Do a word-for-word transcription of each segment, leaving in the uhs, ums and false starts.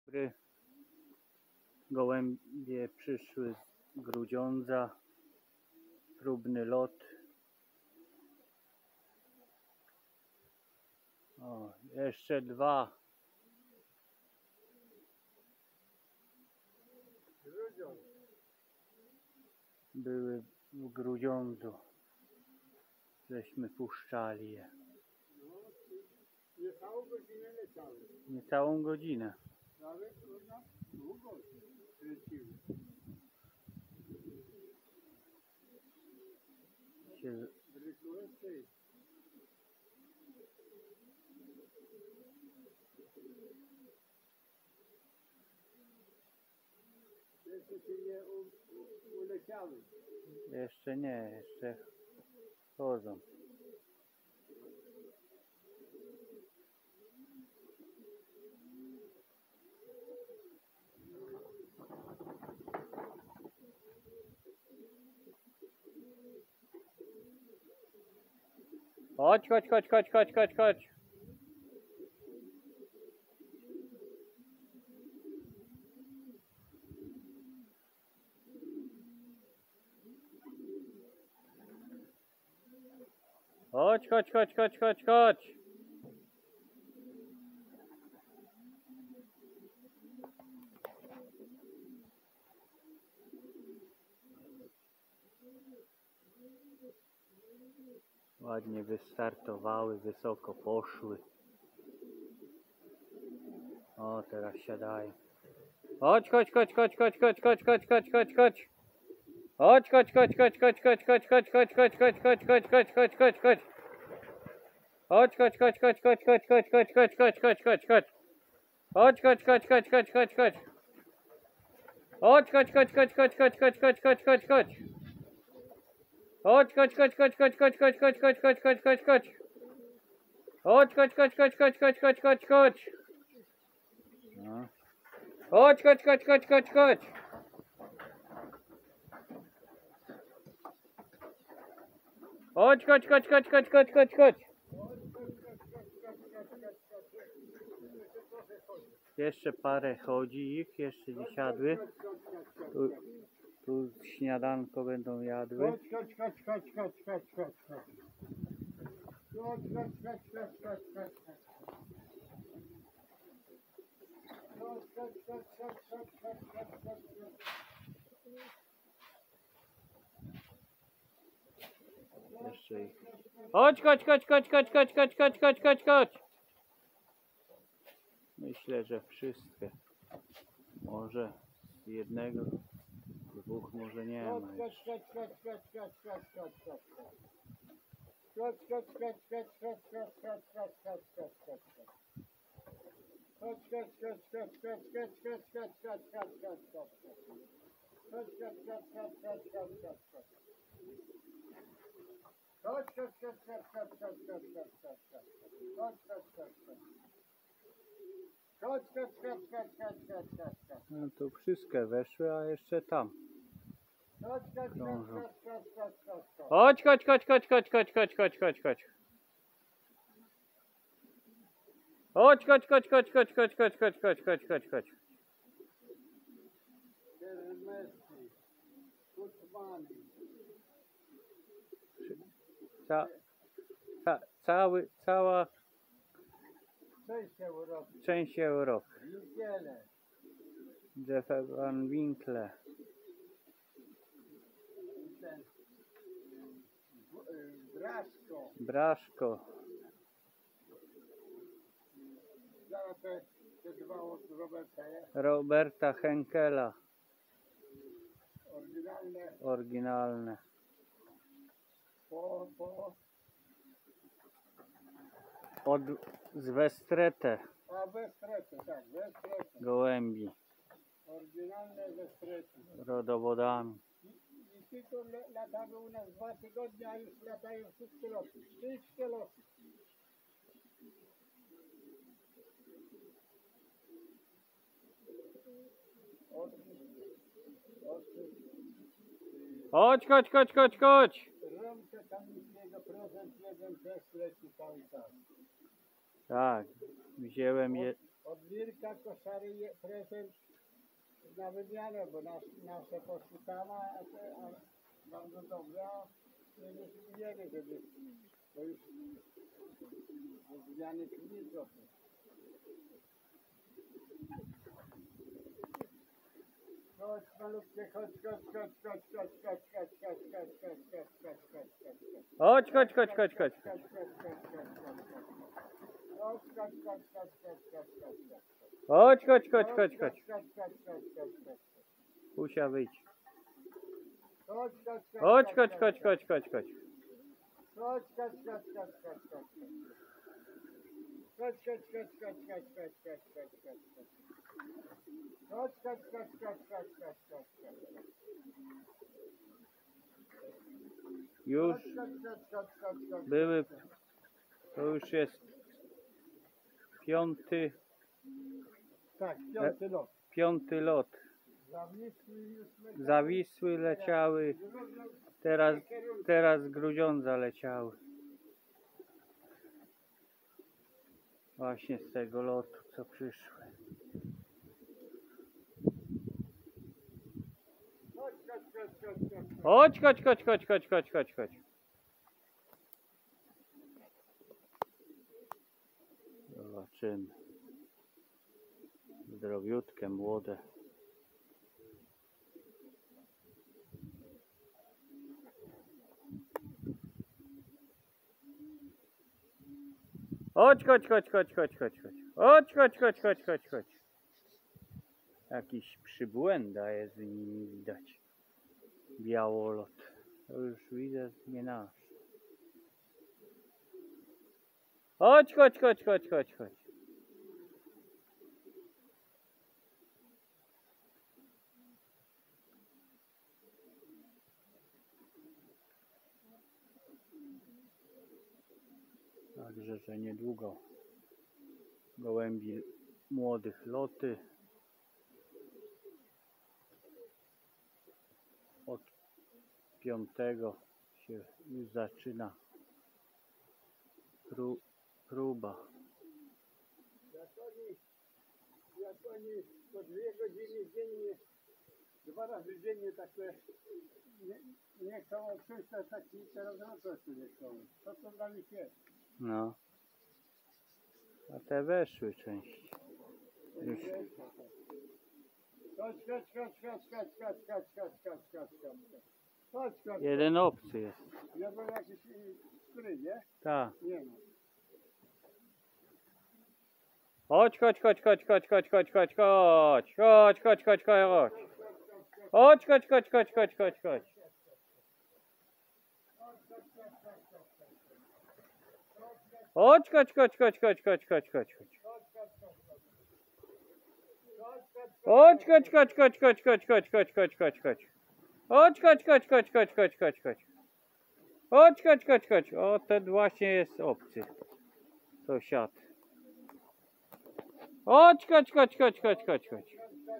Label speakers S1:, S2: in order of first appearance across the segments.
S1: dobry. Gołębie przyszły z Grudziądza. Próbny lot. O, jeszcze dwa. Były w Grudziądzu. Żeśmy puszczali je.
S2: Niecałą godzinę leciały.
S1: Niecałą godzinę.
S2: Nawet kurwa długo leciły.
S1: Się...
S2: Jeszcze się nie u, u, uleciały.
S1: Jeszcze nie, jeszcze chodzą. Chodź, chodź, chodź, chodź, chodź, chodź, chodź. Chodź, chodź, chodź, chodź, chodź, chodź. Ładnie wystartowały, wysoko poszły. O, teraz siadają. Chodź, chodź, chodź, chodź, chodź, chodź, chodź, chodź, chodź, chodź, chodź. Chodź, chodź, chodź, chodź, chodź, chodź, chodź, chodź, chodź, chodź, chodź, chodź, chodź, chodź, chodź, chodź, chodź. Chodź, chodź, chodź, chodź, chodź, chodź, chodź, chodź, chodź, chodź, chodź, chodź, chodź. Chodź, chodź, chodź, chodź, chodź, chodź, chodź. Chodź, chodź, chodź, chodź, chodź, chodź, chodź, chodź, chodź, chodź, chodź. Chodź, chodź, chodź, chodź, chodź, chodź, chodź, chodź, chodź, chodź, chodź, chodź, chodź. Chodź, chodź, chodź, chodź, chodź, chodź, chodź, chodź, chodź. No. Chodź, chodź, chodź, chodź, chodź, chodź. Chodź, chodź, chodź, chodź, chodź, chodź, chodź, chodź. Jeszcze parę chodzi ich, jeszcze nie siadły. Tu, tu śniadanko będą jadły.
S2: Chodź, chodź, chodź, chodź, chodź, chodź, chodź, chodź. Chodź, chodź, chodź, chodź, chodź, chodź, chodź. Chodź, chodź, chodź, chodź, chodź, chodź, chodź, chodź, chodź.
S1: Jeszcze ich. Chodź, chodź, chodź, chodź, chodź, chodź, chodź, chodź, chodź, chodź, chodź. Myślę, że wszystkie. Może z jednego, dwóch może nie ma.
S2: Chodź, chodź, chodź, chodź, chodź, chodź, chodź, chodź, chodź. Chodź, chodź, chodź, chodź, chodź, chodź, chodź, chodź, chodź, chodź, chodź, chodź. Chodź, chodź, chodź, chodź, chodź, chodź, chodź, chodź, chodź, chodź, chodź, chodź. Chodź, chodź, chodź, chodź, chodź, chodź, chodź, chodź. Chodź, chodź, chodź, chodź, chodź, chodź, chodź, chodź, chodź, chodź. Chodź, chodź, chodź, chodź. Chodź, chodź, chodź, chodź, chodź, chodź, chodź, chodź.
S1: No to wszystkie weszły, a jeszcze tam.
S2: Chodź, chodź, chodź, chodź, chodź, chodź, chodź, chodź.
S1: Chodź, chodź, chodź, chodź, chodź, chodź, chodź, chodź, chodź, chodź. Chodź, chodź, chodź, chodź, chodź, chodź, chodź, chodź, chodź, chodź, chodź, chodź.
S2: Kermesy, kutwany.
S1: Ca, ca, cały, cała
S2: Część Europy.
S1: część Europy.
S2: Niedzielę.
S1: Jeffa Van Winkle.
S2: Ten Braszko.
S1: Braszko.
S2: Zaraz te, te dwa od Roberta, nie?
S1: Roberta Henkela.
S2: Oryginalne.
S1: Oryginalne.
S2: Po, po.
S1: Od z Westrete.
S2: A Westrety, tak, Westrety.
S1: Gołębi.
S2: Oryginalne Westrety.
S1: Rodowodami.
S2: I, i tylko le- latały u nas dwa tygodnie, a już latają wszystkie losy. Wszystkie losy. Od, od,
S1: Chodź, chodź, chodź, chodź, chodź.
S2: Romka Kamińskiego prezent jeden też leci cały czas.
S1: Tak, wziąłem je,
S2: Od, Od Mirka koszary je prezent na wymianę, bo nas, nasze poszły tam, a, a bardzo dobrze, a my nie wiemy, żeby to już od wymiany nie trochę. Chodź malutkie, chodź, chodź, chodź, chodź, chodź, chodź, chodź, chodź, chodź, chodź, chodź, chodź, chodź, chodź, chodź.
S1: Chodź, chodź, chodź, chodź, chodź, chodź. Chodź, chodź, chodź, chodź, chodź. Pusia, wyjdź. Chodź, chodź, chodź, chodź, chodź, chodź.
S2: Chodź, chodź, chodź, chodź, chodź, chodź, chodź. Chodź, chodź, chodź, chodź, chodź, chodź, chodź, chodź, chodź, chodź. Chodź, chodź, chodź, chodź, chodź, chodź, chodź, chodź.
S1: Już
S2: Chodź, chodź, chodź, chodź, chodź.
S1: były, to już jest piąty,
S2: Tak, piąty lot.
S1: piąty lot.
S2: Zawisły już leciały.
S1: Zawisły leciały, teraz, teraz Grudziądza leciały. Właśnie z tego lotu, co przyszły.
S2: Chodź, chodź, chodź, chodź, chodź.
S1: Chodź, chodź, chodź, chodź, chodź, chodź, chodź. Zobaczymy. Zdrowiutkie, młode. Chodź, chodź, chodź, chodź, chodź, chodź, chodź. Chodź, chodź, chodź, chodź, chodź, chodź. Jakiś przybłęda jest z nimi widać. Białolot. To już widzę, nie nasz. Chodź, chodź, chodź, chodź, chodź, chodź. Także, że niedługo gołębi młodych loty. Od piątego się już zaczyna pró próba.
S2: Jak oni, jak oni po dwie godziny dziennie, dwa razy dziennie takie nie, nie chcą odczuć, to taki teraz roczosy nie chcą. Co to dla nich jest?
S1: No. A te weszły część. Już.
S2: Chodź, chodź, chodź, chodź, chodź, chodź, chodź, chodź, chodź, chodź, chodź. Chodź, chodź.
S1: Jeden obcy jest.
S2: Ja był jakiś skry, nie?
S1: Tak.
S2: Nie no.
S1: Chodź, chodź, chodź, chodź, chodź, chodź, chodź, chodź, chodź, chodź, chodź, chodź, chodź. Chodź, chodź, chodź, chodź, chodź, chodź, chodź. Chodź, chodź, chodź, chodź, chodź, chodź, chodź, chodź, chodź. Chodź, chodź, chodź, chodź, chodź, chodź, chodź, chodź, chodź, chodź, chodź. Chodź, chodź, chodź, chodź, chodź, chodź, chodź, chodź. Chodź, chodź, chodź, chodź. O, ten właśnie jest obcy. Sąsiad. Chodź, chodź, chodź, chodź, chodź, chodź, chodź.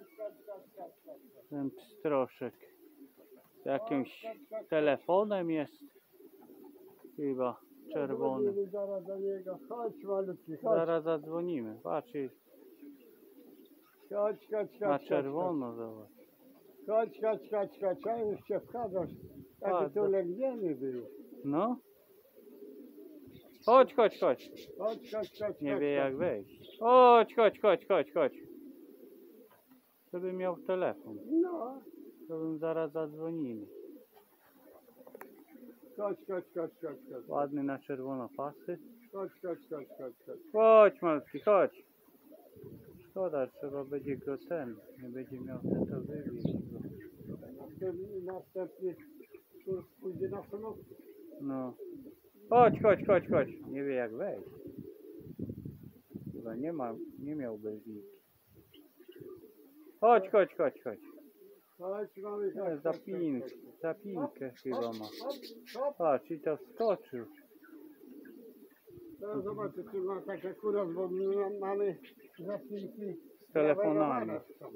S1: Ten pstroszek. Z jakimś telefonem jest. Chyba czerwony.
S2: Zadzwonili zaraz do niego. Chodź malutki, chodź.
S1: Zaraz zadzwonimy. Patrz, jest
S2: Chodź, chodź, chodź.
S1: na
S2: chodź,
S1: czerwono, zobacz.
S2: Chodź, chodź, chodź, chodź. A już się wchadzasz. Taki
S1: Chodź,
S2: tu legniemy był.
S1: No. Chodź, chodź, chodź.
S2: Chodź, chodź, chodź.
S1: Nie
S2: chodź,
S1: wie jak
S2: chodź.
S1: wejść. Chodź, chodź, chodź, chodź, chodź. Gdybym miał telefon,
S2: No.
S1: to bym zaraz zadzwonili.
S2: Chodź, chodź, chodź, chodź, chodź.
S1: Ładny na czerwono pasy.
S2: Chodź, chodź, chodź, chodź, chodź.
S1: Chodź, malutki, chodź. Szkoda, trzeba będzie go ten. Nie będzie miał ten, to wywieźć go.
S2: Następny, następny kurs pójdzie na samolot.
S1: No. Chodź, chodź, chodź, chodź. Nie wie jak wejść. Chyba nie ma, nie miał bezwiki. Chodź, chodź, chodź, chodź.
S2: Chodź, mamy
S1: No, zapinkę, zapinkę chyba ma.
S2: Hop, hop.
S1: Patrz, i to wskoczył.
S2: Teraz zobaczę, czy ma tak akurat, bo my mamy zapinki
S1: Z telefonami.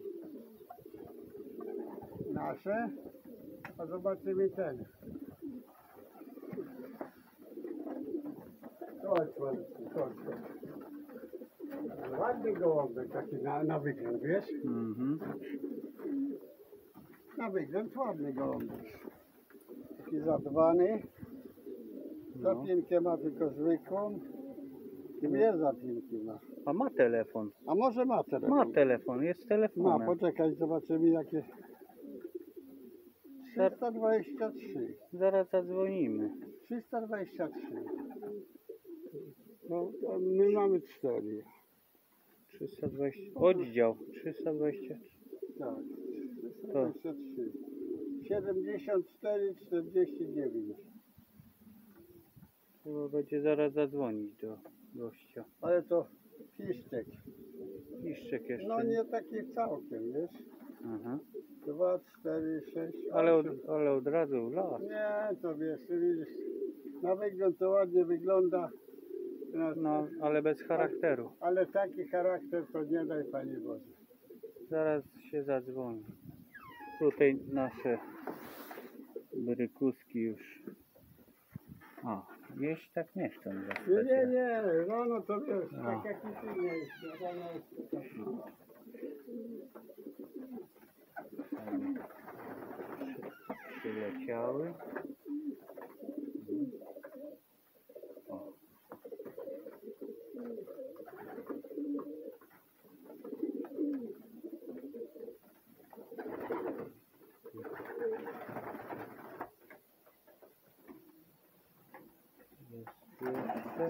S2: Nasze. A zobaczymy ten. Chodź, malutki, chodź, chodź. Ładny gołąbek taki na, na wygląd, wiesz?
S1: Mhm.
S2: Na wygląd ładny gołąbek. Taki zadbany.
S1: No.
S2: Zapinkę ma tylko zwykłą. Dwie zapinki ma.
S1: A ma telefon.
S2: A może ma telefon?
S1: Ma telefon, jest
S2: Ma,
S1: telefonem.
S2: poczekaj, zobaczymy jakie. trzysta dwadzieścia trzy.
S1: Zaraz zadzwonimy.
S2: trzysta dwadzieścia trzy. No, to my mamy cztery.
S1: trzysta dwadzieścia. Oddział trzysta dwadzieścia trzy.
S2: Tak. trzysta dwadzieścia trzy. siedemdziesiąt cztery czterdzieści dziewięć.
S1: Chyba będzie zaraz zadzwonić do gościa.
S2: Ale to piszczek.
S1: Piszczek jeszcze.
S2: No nie taki całkiem, wiesz?
S1: Aha.
S2: dwa, cztery, sześć,
S1: Ale od,
S2: osiem.
S1: ale od razu las.
S2: Nie, to wiesz, ty widzisz. Na wygląd to ładnie wygląda. No,
S1: No, ale bez charakteru.
S2: ale taki charakter to nie daj Panie Boże.
S1: Zaraz się zadzwoni. Tutaj nasze brykuski już. O, gdzieś tak nie chcą.
S2: Nie, nie, nie, no, no to wiesz,
S1: No.
S2: tak jak i ty nie jest. No, no, no.
S1: Przy, przyleciały. O. Jest jeszcze.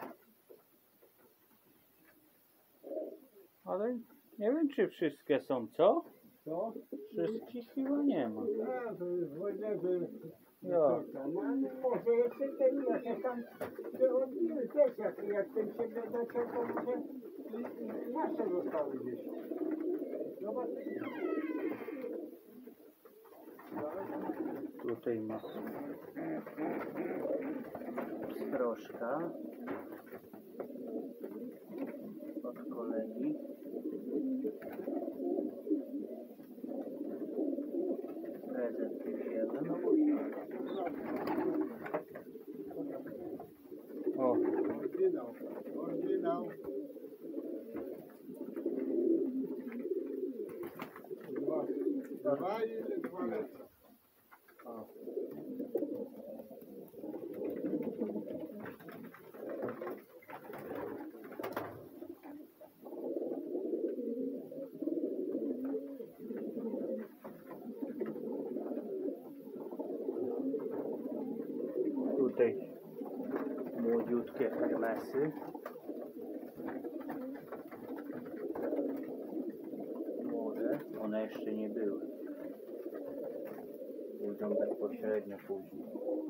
S1: Ale nie wiem, czy wszystkie są, co?
S2: Co?
S1: Wszystkich chyba nie ma.
S2: No, to jest wojny,
S1: Ja.
S2: no, ale może jeszcze ten, jak się tam przechodzimy też, jak, jak ten się gada, to może i, i nasze zostały gdzieś. Zobaczymy.
S1: Tutaj ma strożka od kolegi. Prezent jeden. O,
S2: Oryginał, oryginał. Dwa, dwa i dwa lecą.
S1: o. Tutaj młodziutkie hermesy. Młode, one jeszcze nie były. Pójdą bezpośrednio później.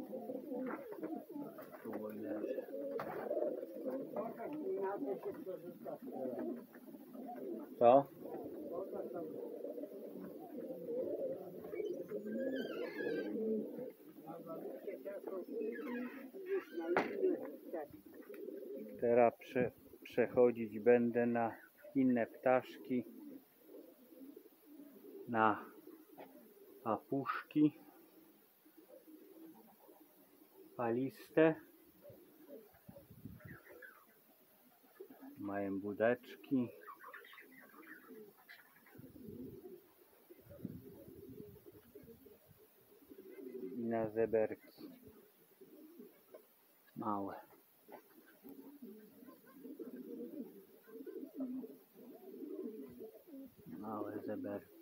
S1: Tu leży.
S2: Pokaż mi na to się korzysta.
S1: Co?
S2: Pokaż tam. A zawiecie ciasto gdzieś na linię. Tak.
S1: Teraz prze, przechodzić będę na inne ptaszki. Na papuszki. Paliste. Mają budeczki. I na zeberki. Małe. Małe zeberki.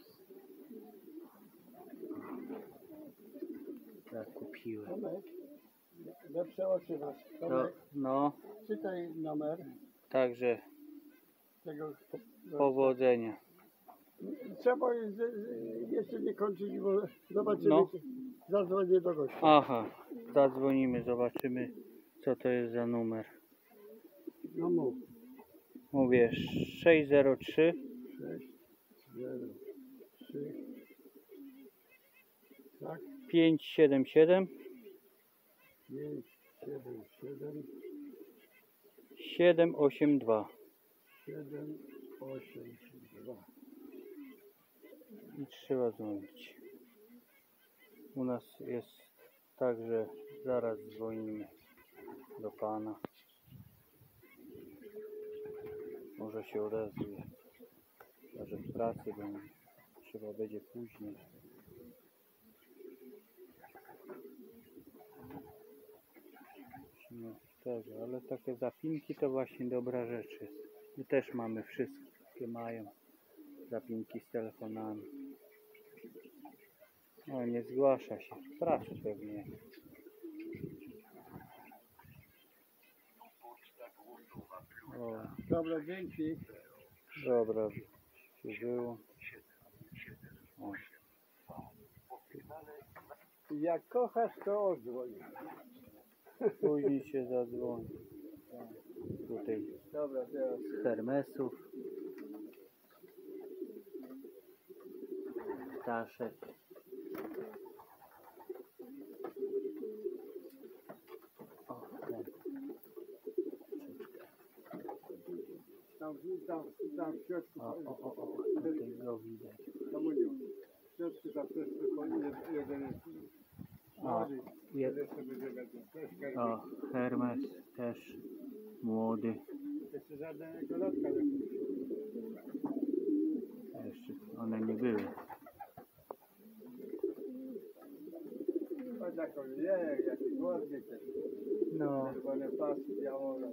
S1: Tak kupiłem.
S2: Tomek, lepsze oczy masz.
S1: No,
S2: Tomek,
S1: no,
S2: czytaj numer
S1: także
S2: tego.
S1: powodzenia.
S2: Trzeba z- z- jeszcze nie kończyć, bo zobaczymy,
S1: No.
S2: czy zadzwonię do gościa.
S1: Aha, zadzwonimy, zobaczymy co to jest za numer.
S2: No mów.
S1: Mówię sześć zero trzy
S2: sześć, zero, trzy. Tak,
S1: pięć siedem siedem
S2: pięć, siedem, siedem,
S1: siedem osiem dwa
S2: siedem, osiem, dwa.
S1: i trzeba dzwonić. U nas jest tak, że zaraz dzwonimy do pana. Może się odezwie. Może w pracy będzie. Trzeba będzie później. No, też, ale takie zapinki to właśnie dobra rzecz jest. My też mamy, wszystkie mają zapinki z telefonami. No, nie zgłasza się. W pracy pewnie. O,
S2: Dobra, dzięki.
S1: dobra. Się było. O.
S2: Jak kochasz, to odzwoń.
S1: Później się zadzwoni. Tutaj
S2: Dobra, teraz.
S1: z Hermesów. Ptaszek. O, ten.
S2: Tam, tam, tam w środku.
S1: O, o, o, o. Tutaj go widać.
S2: Komuniu. W środku tam też tylko jeden jest.
S1: O,
S2: Młody.
S1: je,
S2: Jeszcze będzie lepiej. Też karmi.
S1: o, Hermes też młody.
S2: Jeszcze żadnego lotka nie kupił.
S1: Jeszcze one nie były.
S2: Patrz jak on je, jaki głodny ten.
S1: No,
S2: Czerwone pasy, białe.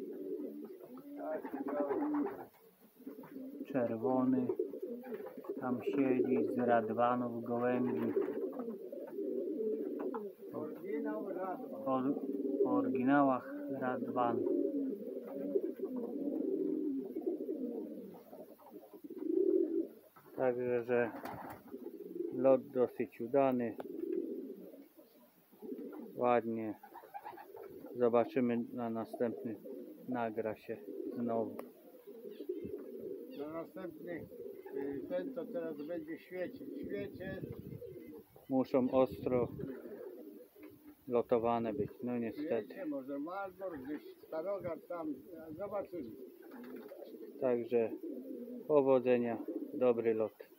S2: Taki biały.
S1: czerwony. Tam siedzi z radwanów gołębi.
S2: Oryginał radwa.
S1: O, o oryginałach radwan. Także, że lot dosyć udany. Ładnie. Zobaczymy na następny. Nagra się znowu.
S2: Na następny y, ten to teraz będzie świecić. Świecieć,
S1: Muszą ostro lotowane być. No niestety.
S2: świecie, może Malbor, gdzieś Starogard tam, zobaczymy.
S1: Także powodzenia. Dobry lot.